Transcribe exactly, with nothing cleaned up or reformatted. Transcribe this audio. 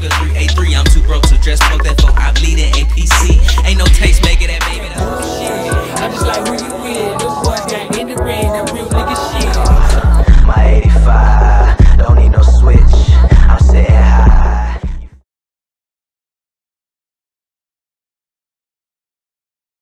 Sauga three eight three. I'm too broke to dress, smoke that phone. I bleed in A P C. Ain't no taste maker that baby.